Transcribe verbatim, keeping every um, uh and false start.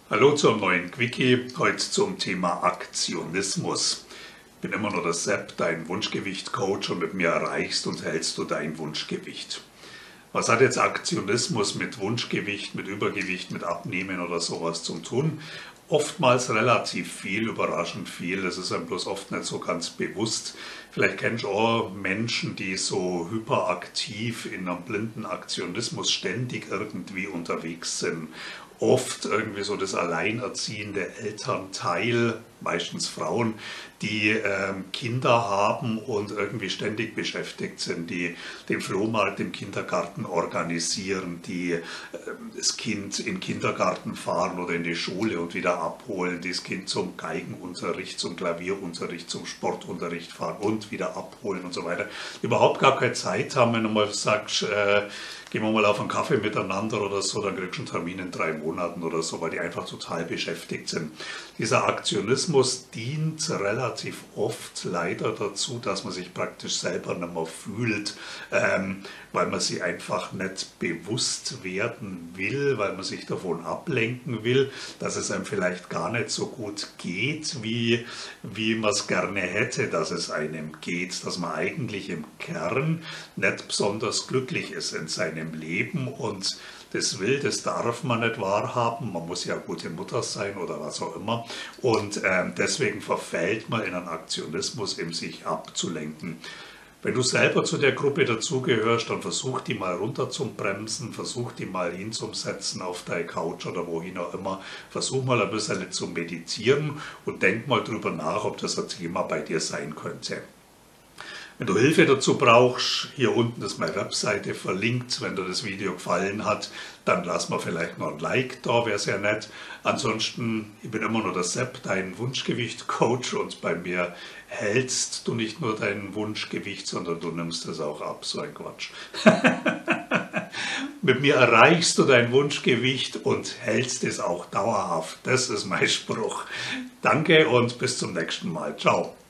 Hallo zum neuen Quickie, heute zum Thema Aktionismus. Ich bin immer noch der Sepp, dein Wunschgewicht-Coach, und mit mir erreichst und hältst du dein Wunschgewicht. Was hat jetzt Aktionismus mit Wunschgewicht, mit Übergewicht, mit Abnehmen oder sowas zu tun? Oftmals relativ viel, überraschend viel, das ist einem bloß oft nicht so ganz bewusst. Vielleicht kennst du auch Menschen, die so hyperaktiv in einem blinden Aktionismus ständig irgendwie unterwegs sind. Oft irgendwie so das alleinerziehende Elternteil, meistens Frauen, die ähm, Kinder haben und irgendwie ständig beschäftigt sind, die den Flohmarkt im Kindergarten organisieren, die äh, das Kind in den Kindergarten fahren oder in die Schule und wieder abholen, das Kind zum Geigenunterricht, zum Klavierunterricht, zum Sportunterricht fahren und wieder abholen und so weiter. Überhaupt gar keine Zeit haben, wenn du mal sagst, äh, gehen wir mal auf einen Kaffee miteinander oder so, dann kriegst du einen Termin in drei Monaten oder so, weil die einfach total beschäftigt sind. Dieser Aktionismus dient relativ oft leider dazu, dass man sich praktisch selber nicht mehr fühlt, ähm, weil man sich einfach nicht bewusst werden will, weil man sich davon ablenken will, dass es einem vielleicht gar nicht so gut geht, wie, wie man es gerne hätte, dass es einem geht, dass man eigentlich im Kern nicht besonders glücklich ist in seinem Leben und das will, das darf man nicht wahrhaben, man muss ja gute Mutter sein oder was auch immer und ähm, deswegen verfällt man in einen Aktionismus, eben sich abzulenken. Wenn du selber zu der Gruppe dazugehörst, dann versuch die mal runter zum Bremsen, versuch die mal hinzusetzen auf deine Couch oder wohin auch immer, versuch mal ein bisschen zu meditieren und denk mal drüber nach, ob das ein Thema bei dir sein könnte. Wenn du Hilfe dazu brauchst, hier unten ist meine Webseite verlinkt. Wenn dir das Video gefallen hat, dann lass mir vielleicht noch ein Like da, wäre sehr nett. Ansonsten, ich bin immer noch der Sepp, dein Wunschgewicht-Coach, und bei mir hältst du nicht nur dein Wunschgewicht, sondern du nimmst es auch ab. So ein Quatsch. Mit mir erreichst du dein Wunschgewicht und hältst es auch dauerhaft. Das ist mein Spruch. Danke und bis zum nächsten Mal. Ciao.